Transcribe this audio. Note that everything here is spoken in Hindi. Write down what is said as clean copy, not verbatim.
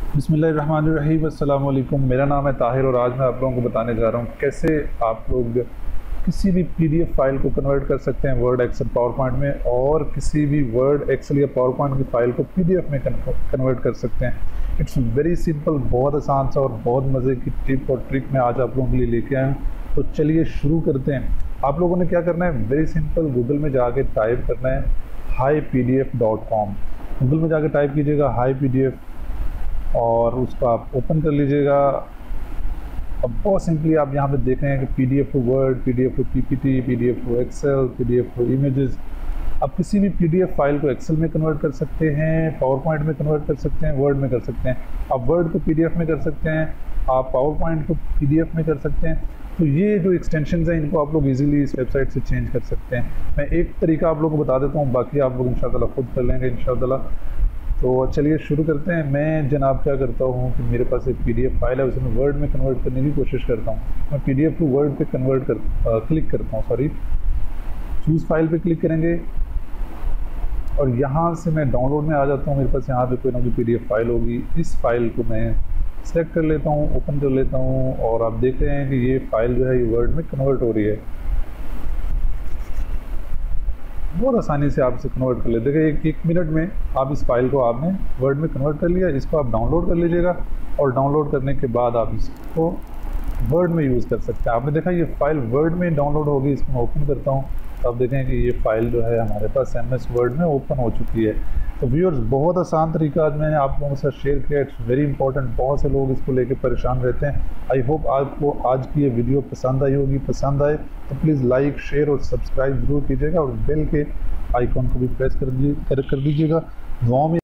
बिस्मिल्लाहिर्रहमानिर्रहीम, अस्सलाम वालेकुम। मेरा नाम है ताहिर और आज मैं आप लोगों को बताने जा रहा हूँ कैसे आप लोग किसी भी पीडीएफ फाइल को कन्वर्ट कर सकते हैं वर्ड, एक्सेल, पावर पॉइंट में, और किसी भी वर्ड, एक्सेल या पावर पॉइंट की फाइल को पीडीएफ में कन्वर्ट कर सकते हैं। इट्स वेरी सिंपल, बहुत आसान सा और बहुत मज़े की टिप और ट्रिक मैं आज आप लोगों के लिए लेके आया हूँ। तो चलिए शुरू करते हैं। आप लोगों ने क्या करना है, वेरी सिंपल, गूगल में जाके टाइप करना है HiPDF.com। गूगल में जाके टाइप कीजिएगा HiPDF और उसको आप ओपन कर लीजिएगा। अब बहुत सिंपली आप यहाँ पे देख रहे हैं कि PDF to Word, PDF to PPT, PDF to Excel, PDF to images. आप किसी भी पीडीएफ फाइल को एक्सेल में कन्वर्ट कर सकते हैं, पावर पॉइंट में कन्वर्ट कर सकते हैं, वर्ड में कर सकते हैं। आप वर्ड को पीडीएफ में कर सकते हैं, आप पावर पॉइंट को पीडीएफ में कर सकते हैं। तो ये जो एक्सटेंशंस हैं इनको आप लोग इजीली इस वेबसाइट से चेंज कर सकते हैं। मैं एक तरीका आप लोगों को बता देता हूँ, बाकी आप लोग इंशाअल्लाह खुद कर लेंगे इंशाअल्लाह। तो चलिए शुरू करते हैं। मैं जनाब क्या करता हूँ कि मेरे पास एक पीडीएफ फाइल है, उसे मैं वर्ड में कन्वर्ट करने की कोशिश करता हूँ। मैं पीडीएफ टू वर्ड पे क्लिक करता हूँ, चूज़ फाइल पे क्लिक करेंगे और यहाँ से मैं डाउनलोड में आ जाता हूँ। मेरे पास यहाँ पे कोई ना कोई पीडीएफ फाइल होगी। इस फाइल को मैं सेलेक्ट कर लेता हूँ, ओपन कर लेता हूँ और आप देख रहे हैं कि ये फाइल जो है ये वर्ड में कन्वर्ट हो रही है। बहुत आसानी से आप इसे कन्वर्ट कर लेते हैं। एक मिनट में आप इस फाइल को आपने वर्ड में कन्वर्ट कर लिया। इसको आप डाउनलोड कर लीजिएगा और डाउनलोड करने के बाद आप इसको वर्ड में यूज़ कर सकते हैं। आपने देखा ये फाइल वर्ड में डाउनलोड होगी। इसको मैं ओपन करता हूँ तो आप देखें कि ये फाइल जो है हमारे पास MS वर्ड में ओपन हो चुकी है। तो व्यूअर्स, बहुत आसान तरीका आज मैंने आप लोगों के साथ शेयर किया। It's very important. बहुत से लोग इसको लेकर परेशान रहते हैं। आई होप आपको आज की ये वीडियो पसंद आई होगी। पसंद आए तो प्लीज़ लाइक, शेयर और सब्सक्राइब जरूर कीजिएगा और बेल के आइकॉन को भी प्रेस कर दीजिएगा। दुआओं में